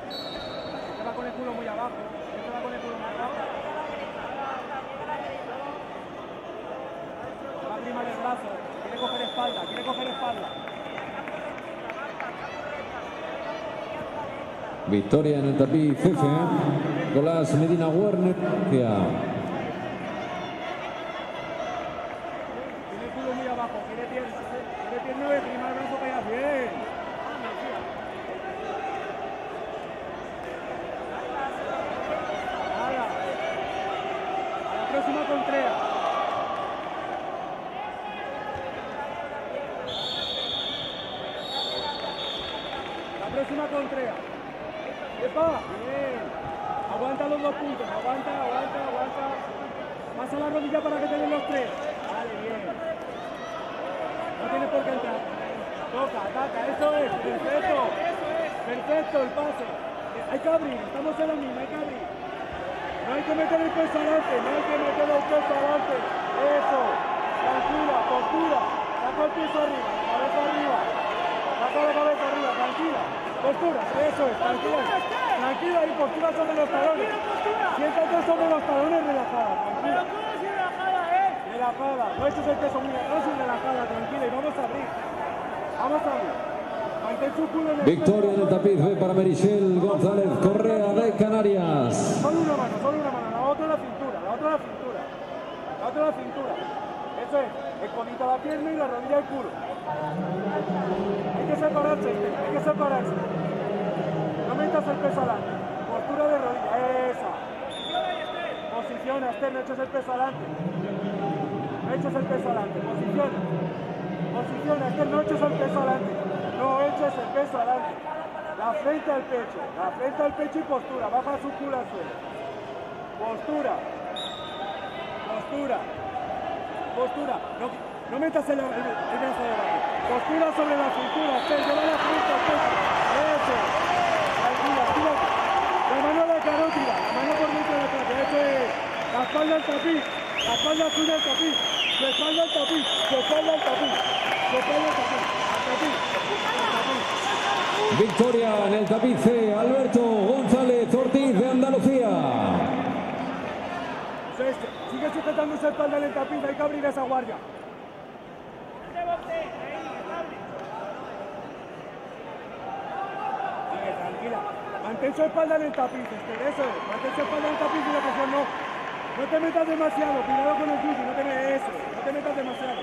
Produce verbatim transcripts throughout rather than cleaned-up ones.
Este va con el culo muy abajo. Este va con el culo muy abajo. Va a primar el brazo. Quiere coger espalda, quiere coger espalda. Victoria en el tapiz F, Nicolás Medina Werner. Tiene el culo muy abajo, quiere pierna, quiere pierna y prima el brazo para allá. Bien. Nada. A la próxima Contrea. La próxima Contrea. ¡Epa! Bien. Aguanta los dos puntos. Aguanta, aguanta, aguanta. Pasa la rodilla para que te den los tres. Vale, bien. No tiene por qué entrar. Toca, ataca. Eso es. Perfecto. Perfecto el pase. Hay que abrir. Estamos en la misma. Hay que abrir. No hay que meter el peso adelante. No hay que meter el peso adelante. Eso. Tranquila. Postura. Saca el peso arriba. Cabeza arriba. Saca la cabeza arriba. Tranquila. Postura, eso es, tranquila, tranquila y postura sobre los talones. Siéntate sobre los talones relajada, tranquila. Relajada, no eches el peso muy atrás y relajada, tranquila y vamos a abrir. Vamos a abrir. Mantén su culo en el Victoria en el tapiz B para Merichel González Correa de Canarias. Solo una mano, solo una mano, la otra la cintura, la otra la cintura. La otra la cintura. Eso es, el codito a la pierna y la rodilla al culo. Hay que separarse, hay que separarse. No metas el peso adelante. Postura de rodilla, esa. Posiciona, Esther, no eches el peso adelante. No eches el peso adelante, posiciona. Posiciona, Esther, no eches el peso adelante. No eches el peso adelante. La frente al pecho, la frente al pecho y postura. Baja su culo al suelo. Postura. Postura. Postura. No, no metas el, el, el brazo debajo. Postura sobre la cintura, Esther, lleva la frente al pecho. Eso. Tranquila, tira. La mano a la carótida, la mano por dentro de la cara. Eso es. La espalda al tapiz. La espalda suya al tapiz. Su espalda al tapiz. Su espalda al tapiz. Su espalda al tapiz. Al tapiz. Al tapiz. Victoria en el tapiz C, Alberto González Ortiz de Andalucía. Eso es. Sigue sujetando esa espalda en el tapiz, hay que abrir esa guardia. Sigue, tranquila. Mantén su espalda en el tapiz, Esther, eso es. Mantén su espalda en el tapiz y la presión no. No te metas demasiado, cuidado con el judo, no te metas eso, no te metas demasiado.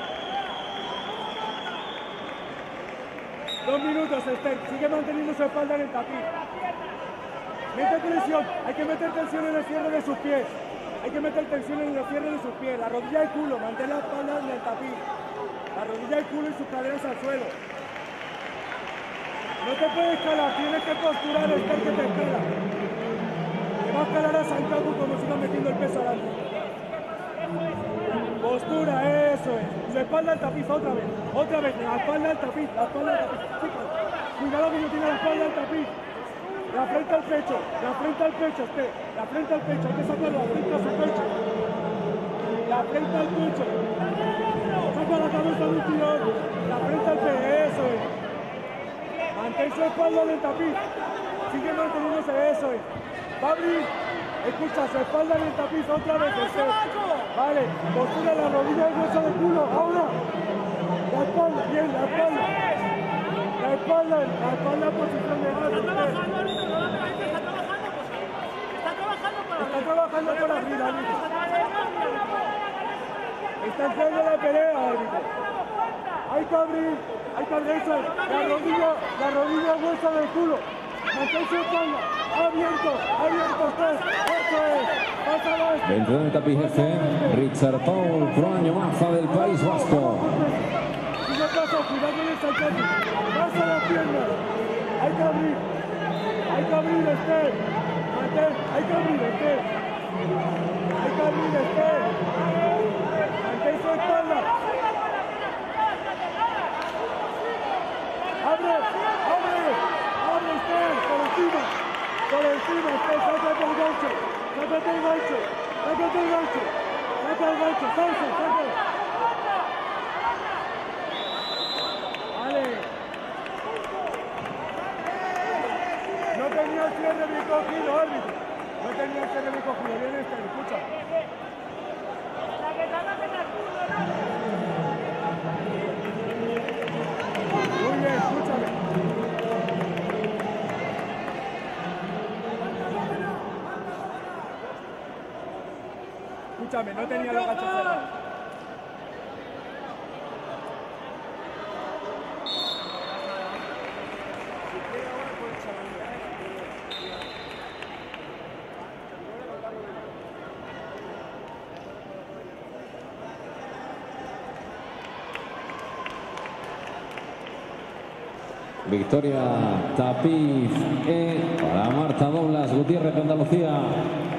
Dos minutos, Esther, sigue manteniendo su espalda en el tapiz. Mete tensión, hay que meter tensión en el cierre de sus pies. Hay que meter tensión en el cierre de sus pies, la rodilla y el culo, mantén la espalda en el tapiz. La rodilla y el culo y sus caderas al suelo. No te puedes escalar, tienes que posturar, Esther, que te escala. Te va a escalar a Santiago como si va metiendo el peso adelante. Postura, eso es. Su espalda al tapiz, otra vez. Otra vez, la espalda al tapiz, la espalda al tapiz. Chicos, cuidado que no tiene la espalda al tapiz. La frente al pecho, la frente al pecho, Esther. La frente al pecho, hay que sacarlo, la frente a su pecho. La frente al pecho. Saca la cabeza de un tirón. La frente al pecho, eso es. Mantén su espalda en el tapiz. Sigue manteniéndose, eso es. Va a abrir. Escucha, su espalda en el tapiz otra vez. Esther. Vale, postura la rodilla y el hueso del culo. Ahora. La espalda, bien, la espalda. La espalda, la espalda en posición de base. Está trabajando, árbitro, no la pegaste, está trabajando, pues está trabajando para Está trabajando por arriba, árbitro. Está entrando la pelea, árbitro. Hay que abrir, hay que abrir eso. La rodilla, la rodilla hueso del culo. Mantén su espalda. Abierto, abierto, tres. Eso es. Pásalo esto. Dentro del tapiz F, Richard Paul Proaño Maza del País Vasco. Sigue paso, cuidado con el saltante. Pasa las piernas. Hay que abrir. Hay que abrir, Esther. Mantén, hay que abrir, Esther. Hay que abrir, Esther. Mantén su espalda. Abre, abre. Abre, Esther, por encima. Por encima, Esther, sácate el gancho. Sácate el gancho. Sácate el gancho. Sácate el gancho. Sácate, sácate. Vale. No no tenía el cierre bien cogido, árbitro. No tenía el cierre bien cogido. Viene este, escucha. La que te haga que te escudo, ¿no? Muy bien, escúchame. Escúchame, no tenía los gachos cerrados. Victoria Tapiz E para Marta Doblas Gutiérrez de Andalucía.